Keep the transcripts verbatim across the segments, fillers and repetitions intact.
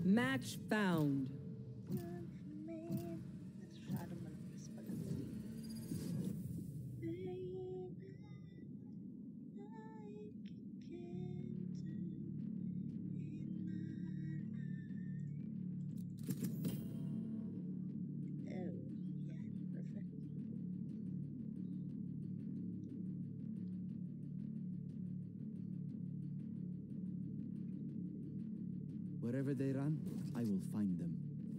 Match found. Wherever they run, I will find them.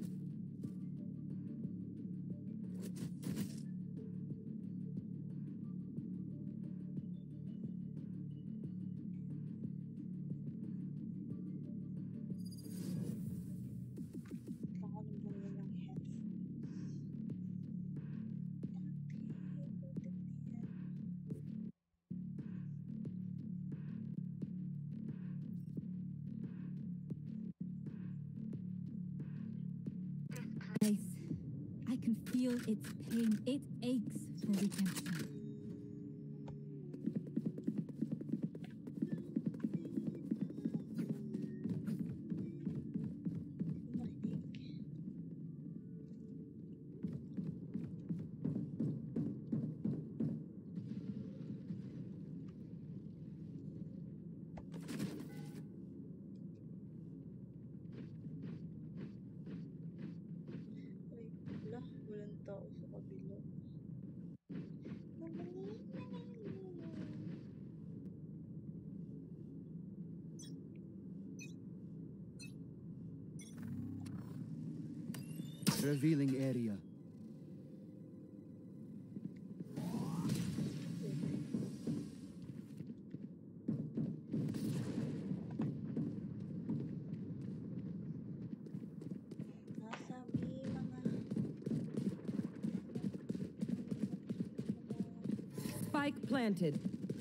I can feel its pain. It aches for redemption. Revealing area. Spike planted.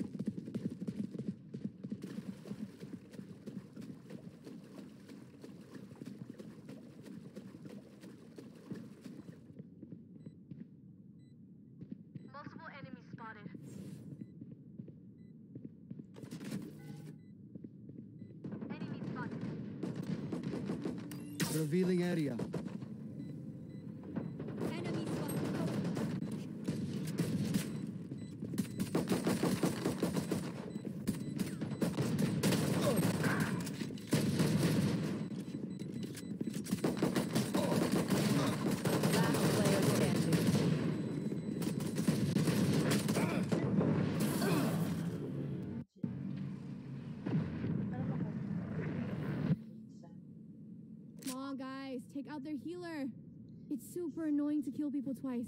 Multiple enemies spotted. Enemy spotted. Revealing area. Enemy spotted. Take out their healer. It's super annoying to kill people twice.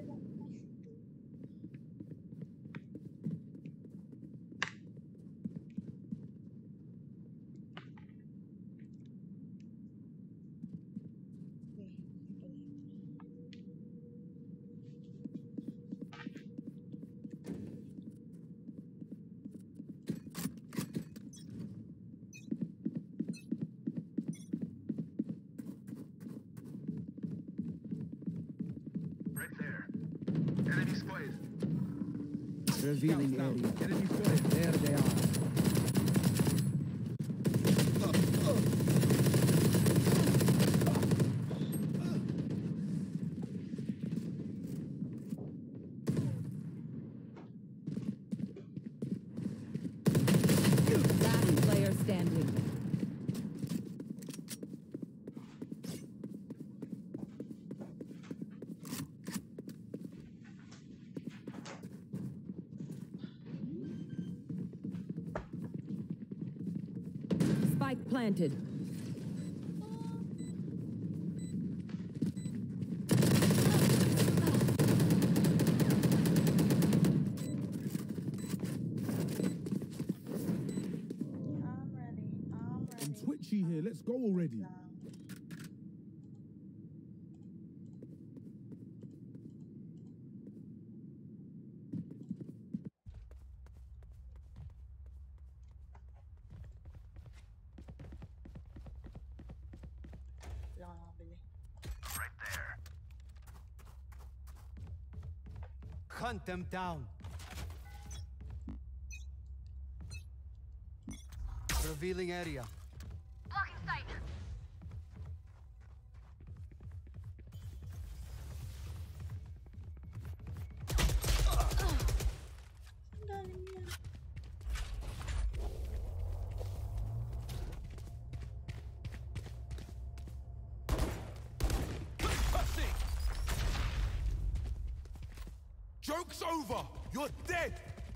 Enemy spotted. Revealing Scout, area. scout. Enemy spotted. There they are. Last player standing. Spike planted. I'm twitchy here. Let's go already. Right there. Hunt them down. Revealing area. Blocking sight. Joke's over! You're dead!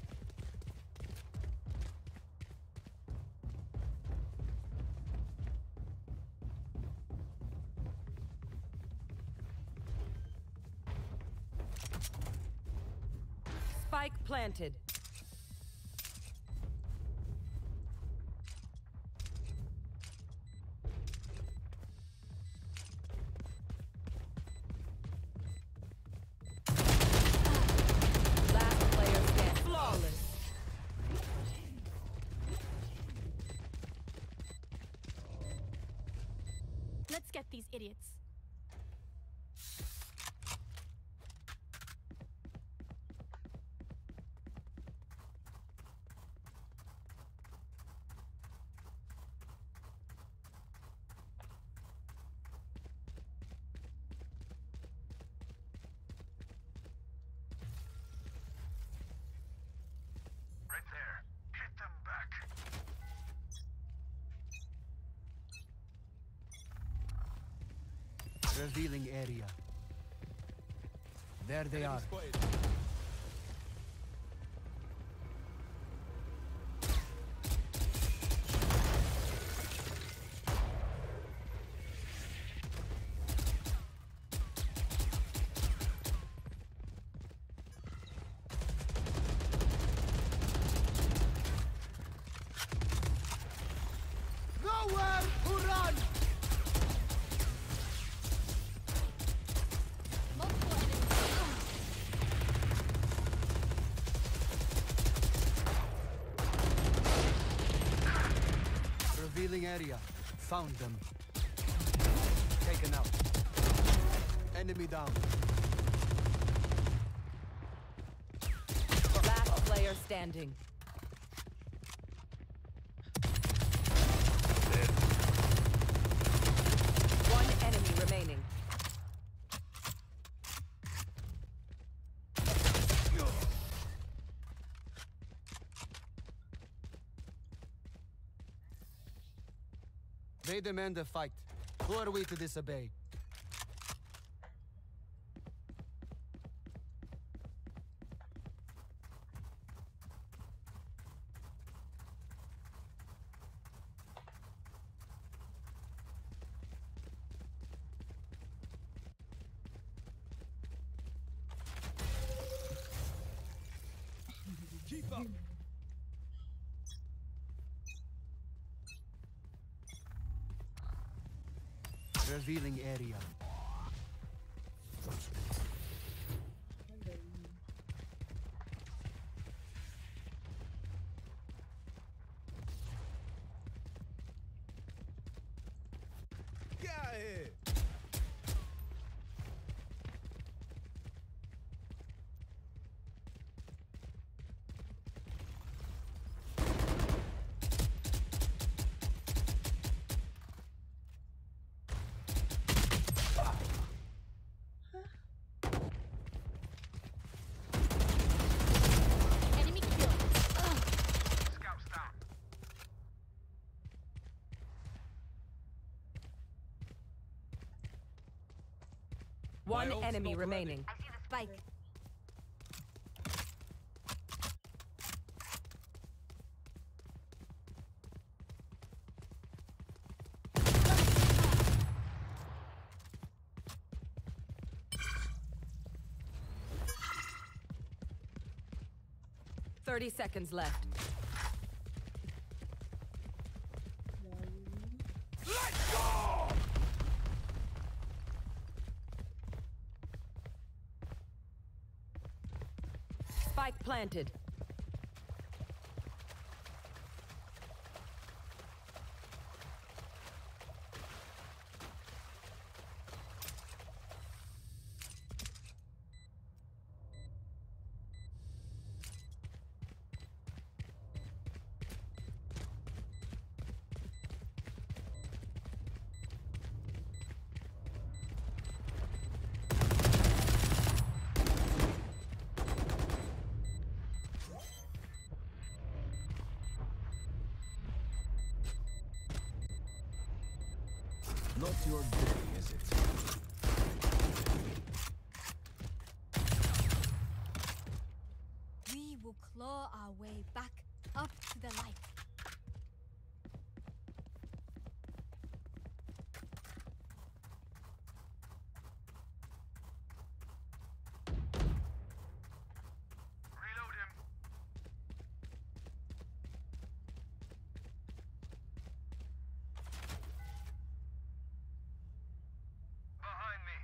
Spike planted. Last player stand. Flawless. Let's get these idiots. Right there. Hit them back. Revealing area. There they are. Spotted. Nowhere to run! Multiple enemies. Revealing area. Found them. Taken out. Enemy down. Last player standing. One enemy remaining. They demand a fight. Who are we to disobey? Keep up! Revealing area. Get out of here! Enemy kill. Ugh. Scouts down. One My ult's enemy not remaining. I see the spike. Thirty seconds left. Let's go! Spike planted. Not your day, is it? will claw our way back up to the light. Reload him. Behind me.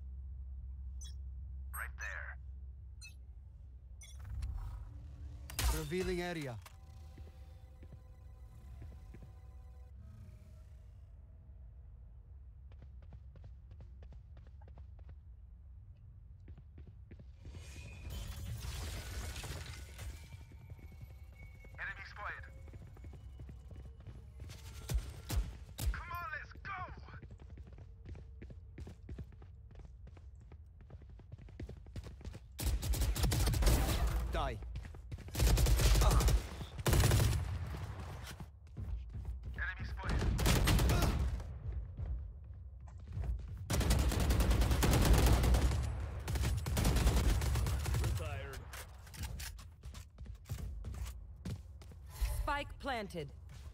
Right there. Revealing area. Enemy spotted. Come on, let's go. Die. Enemy spotted. Retired. Spike planted.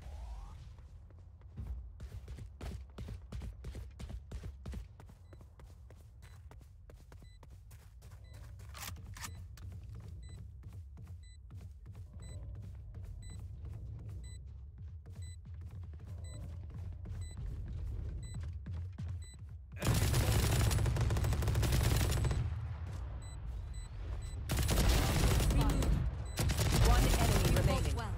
One enemy remaining. Well,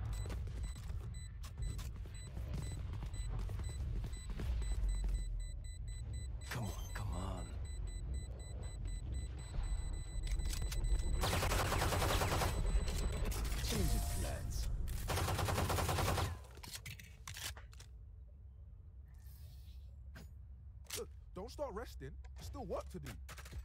Come on, come on. Change of plans. Look, don't start resting. There's still work to do.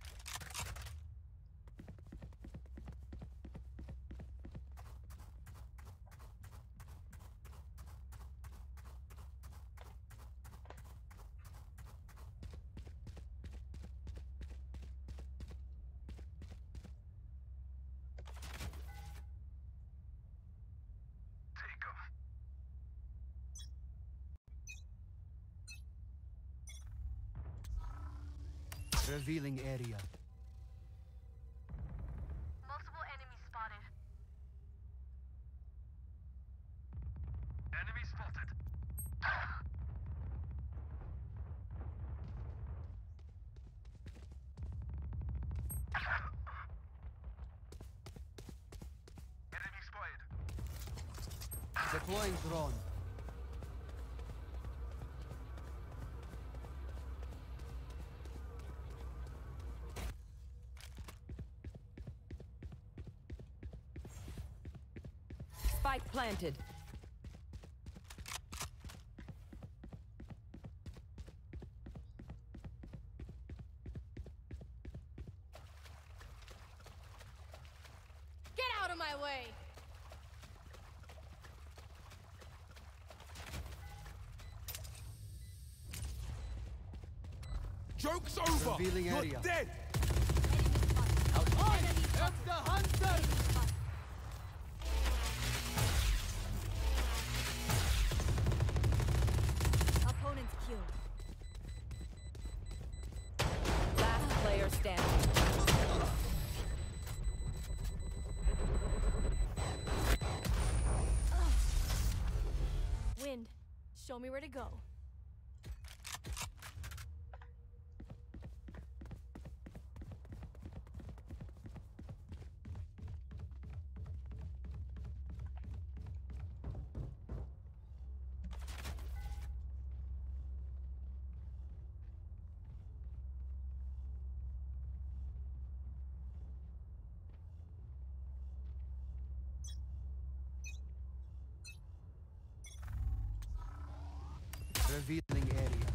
Take him. Revealing area. Multiple enemies spotted. Enemy spotted. Enemy spotted. Deploying drone. Spike planted. get out of my way! Joke's over. Revealing You're area. dead. I am the hunter! Opponents killed. Last player standing. Wind, show me where to go. Revealing area.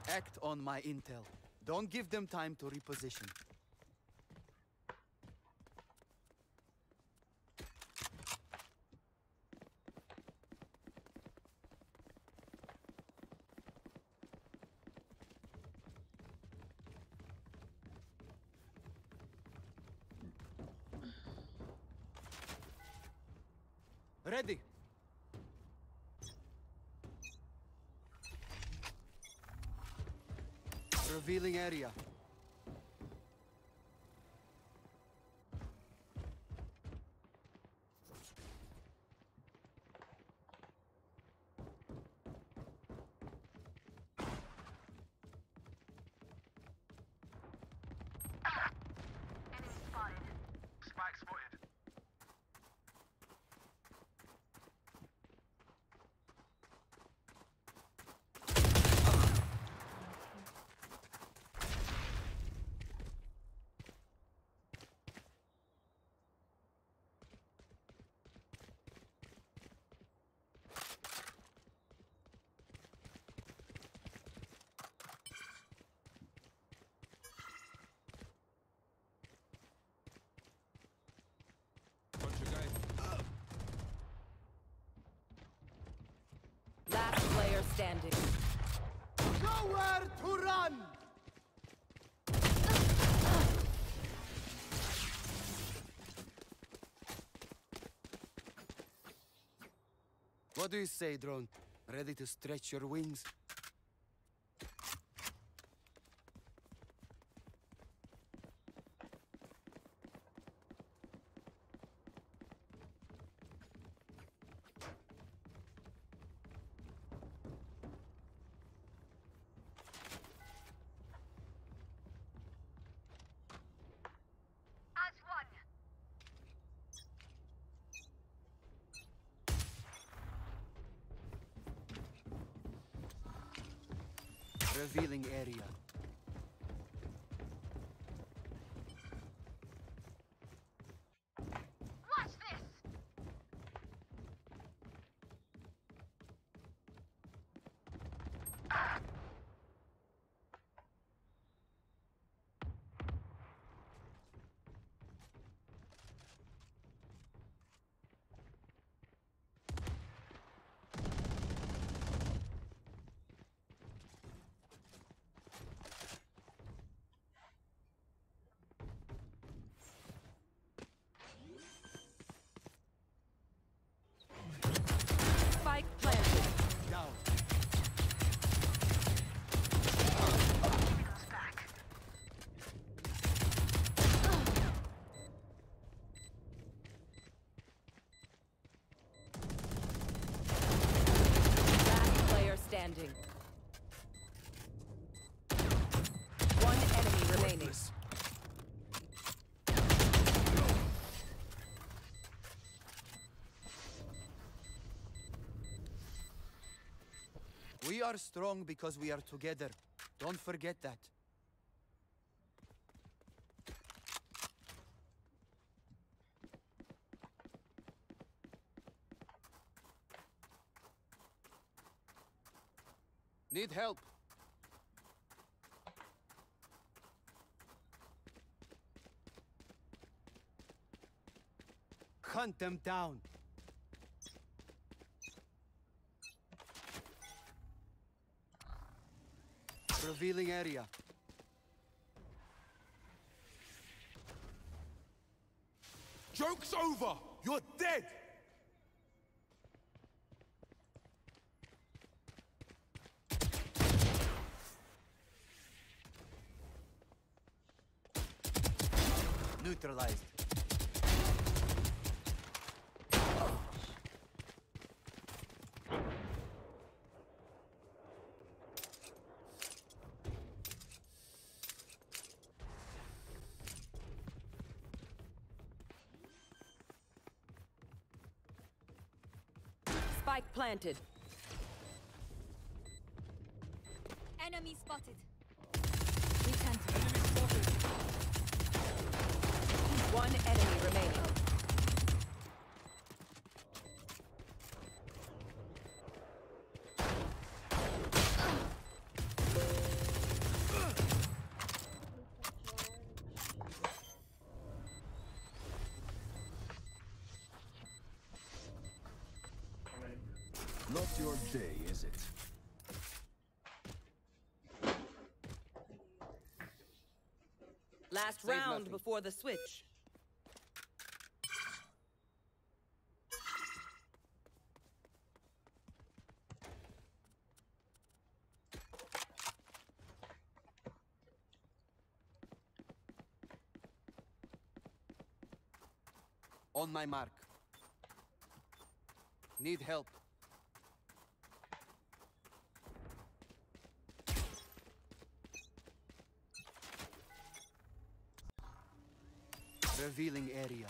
Act on my intel. Don't give them time to reposition. Ready. Revealing area. Enemy spotted. Spike spotted. Bunch of guys. Last player standing. Nowhere to run! What do you say, drone? Ready to stretch your wings? As one. Revealing area. Watch this. Spike planted. Down. Goes back. Last player standing. One enemy remaining. Worthless. We are strong because we are together. Don't forget that. Need help. Hunt them down. Revealing area. Joke's over! You're dead! Neutralized. Spike planted. Enemy spotted. We can't. One enemy remaining. Not your day, is it? Last Save round nothing. before the switch. On my mark. Need help. Revealing area.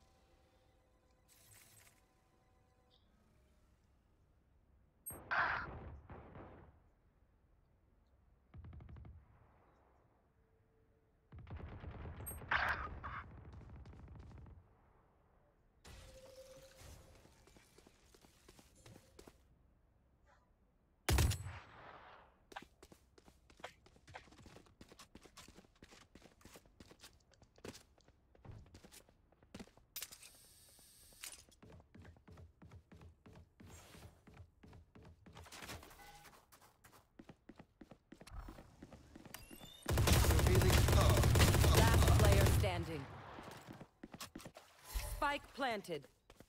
Revealing. Last player standing. Spike planted.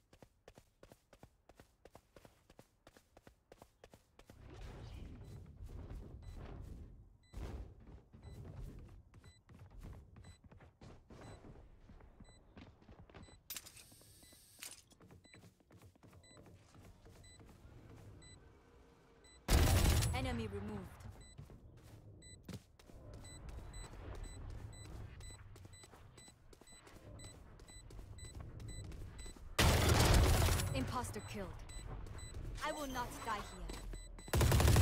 Enemy removed. Imposter killed. I will not die here.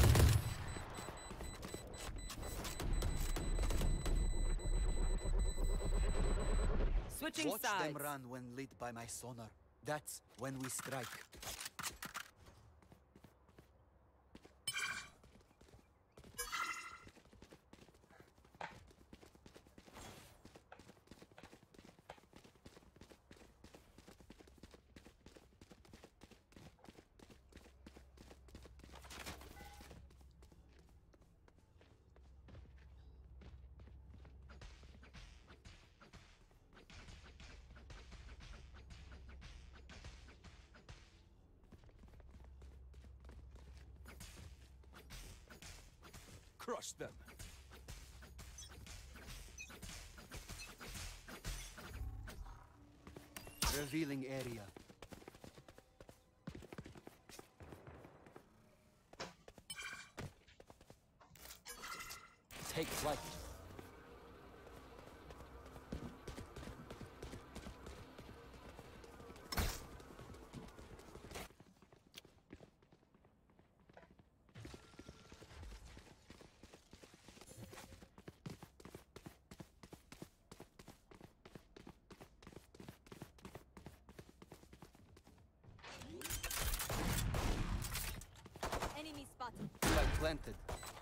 Switching Watch sides. them run when lit by my sonar. That's when we strike. Crush them. Revealing area. Take flight. Enemy spotted. Flag planted.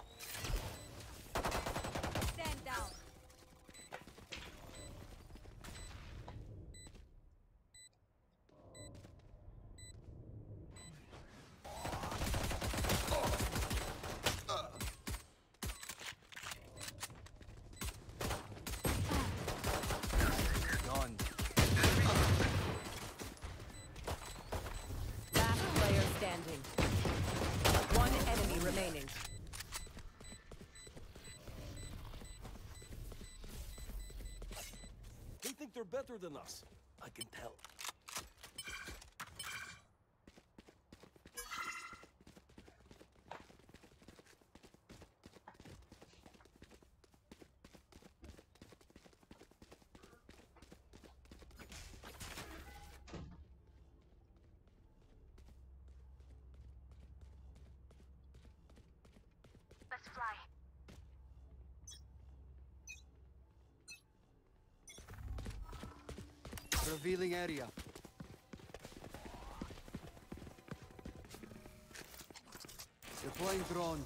Stand down. Gone. Last player standing. One enemy remaining. They think they're better than us. I can tell. Let's fly. Revealing area. Deploying drone.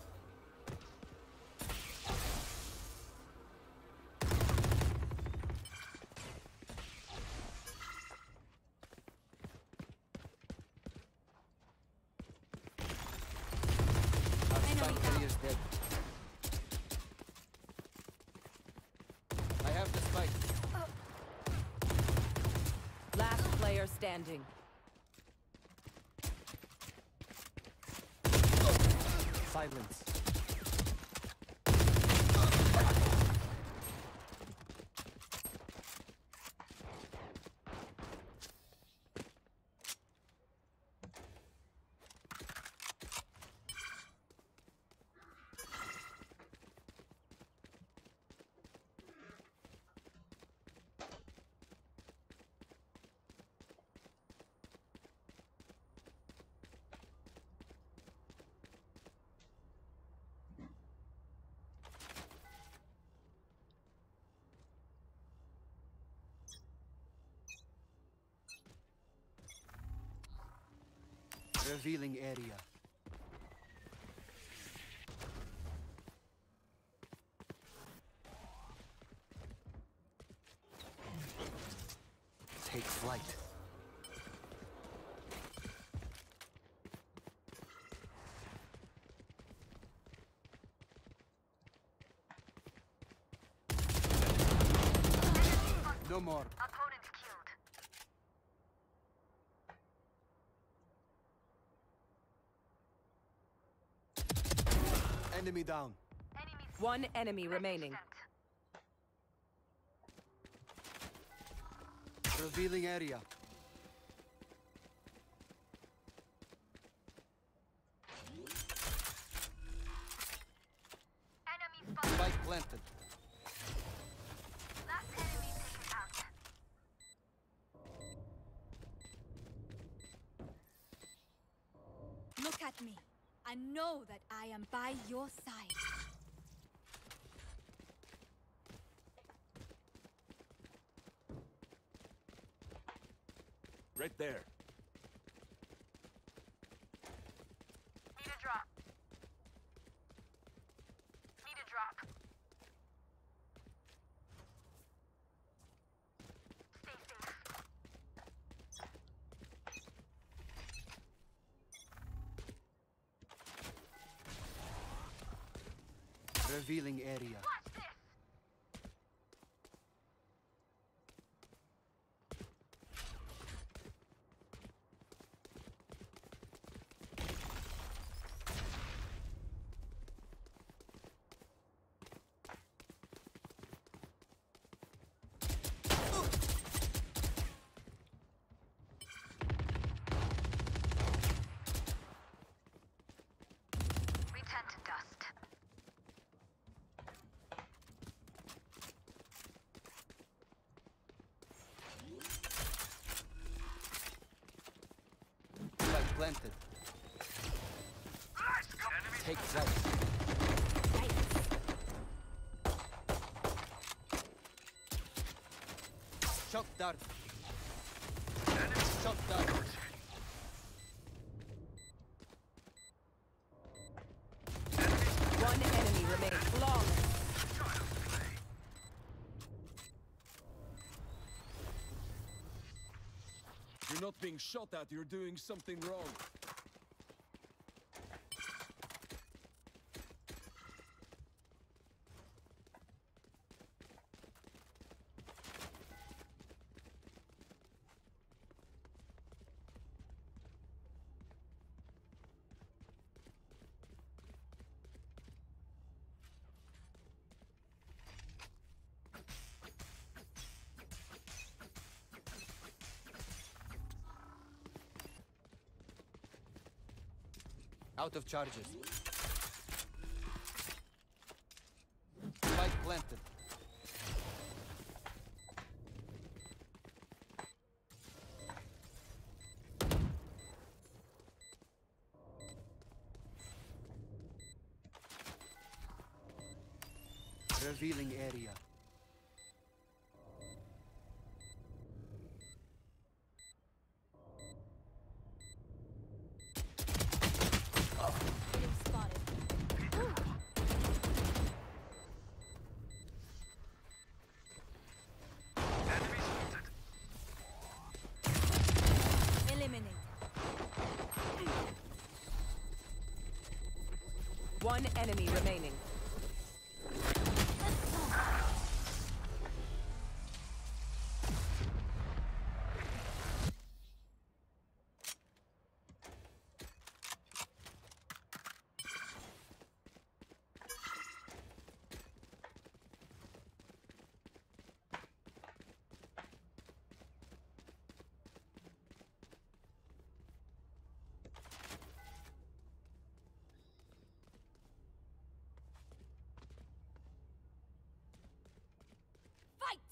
Spike carrier's dead. I have the spike. Last player standing. Silence. Revealing area. Take flight. No more. Opponent killed. Enemy down. Enemy One enemy remaining. sent. Revealing area. Enemy spotted. Spike planted. Last enemy taken out. Look at me. I know that I am by your side. Right there. Need a drop. Need a drop. Stay safe. Revealing area. Watch this. We tend to dust. Spike planted. Take flight. Shock dart. Shock dart. One enemy remaining. Flawless. You're not being shot at, you're doing something wrong. Out of charges. Spike planted. Revealing area. Getting spotted. Enemy spotted. Eliminate. One enemy remaining. Fight!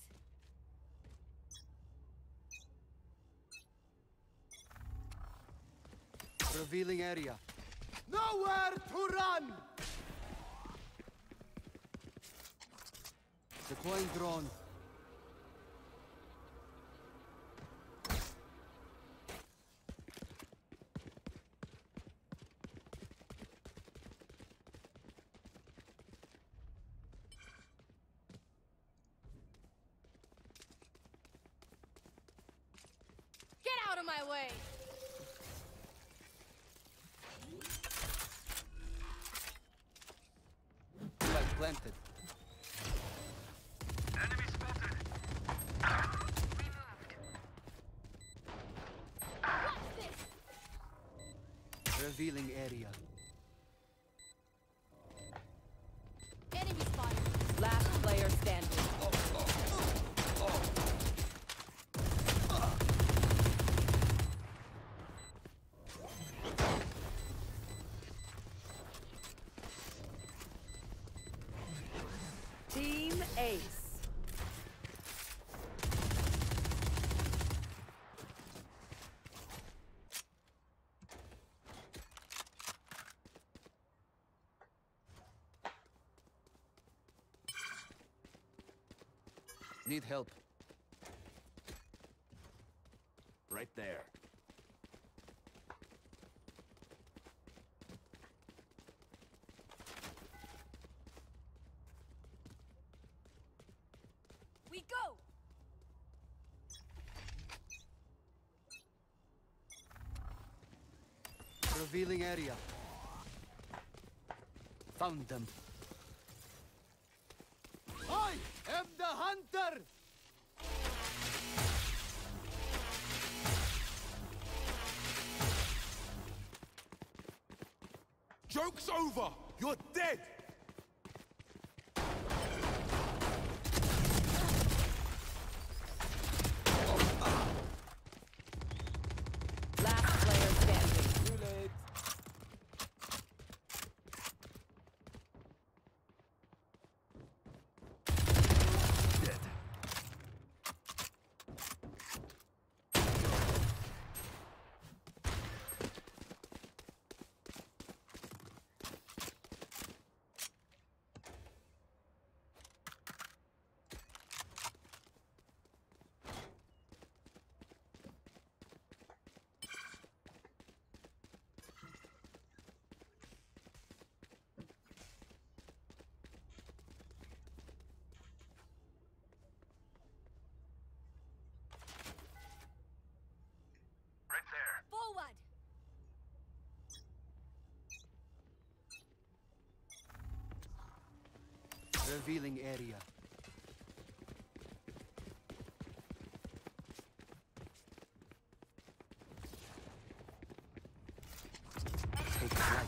Revealing area. Nowhere to run! Deploying drone. Get out of my way! Flag planted. Enemy spotted. Watch this! Revealing area. Enemy spotted. Last player standing. Team Ace. Need help. Right there. We go! Revealing area. Found them. I am the hunter! Joke's over! You're dead! Last player standing. Too late. Dead. Right there. Forward! Revealing area. Take flight.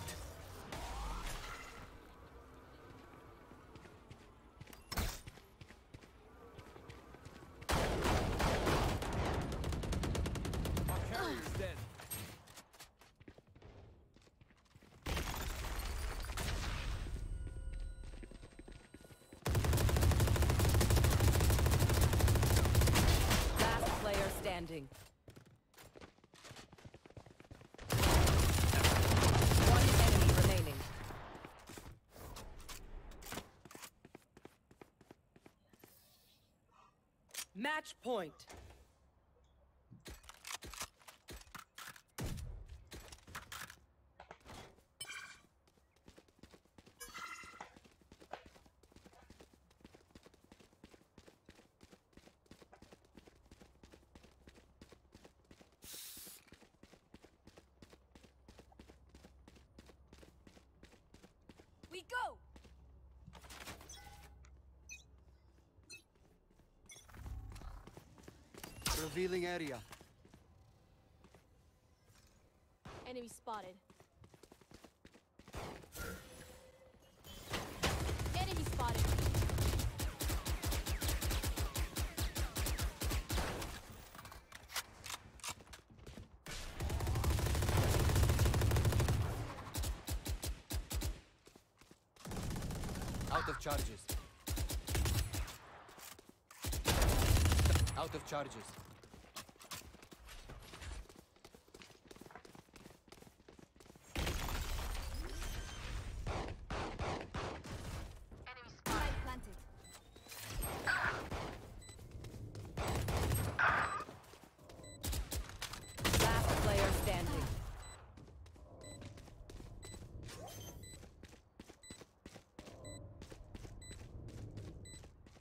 Our carrier's dead. Last player standing. One enemy remaining. Match point. we go! Revealing area. Enemy spotted. Enemy spotted. Out of charges. Out of charges. Enemy spotted. Spike planted. Last player standing.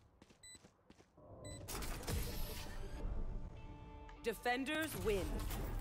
Defenders win.